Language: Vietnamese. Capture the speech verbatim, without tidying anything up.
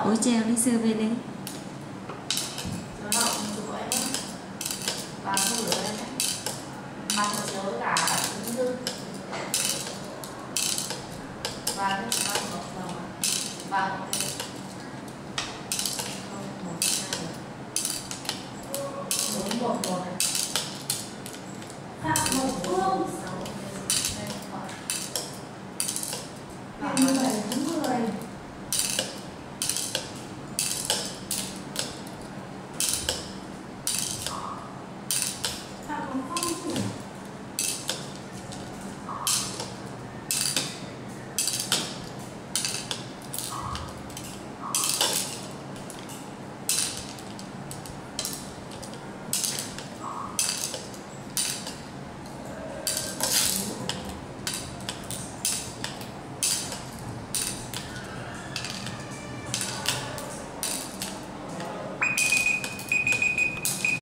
Ủa treo đi xưa về đi. Và không rửa lên đấy. Mặt một chiếu với cả trứng dư. Và cái mặt một và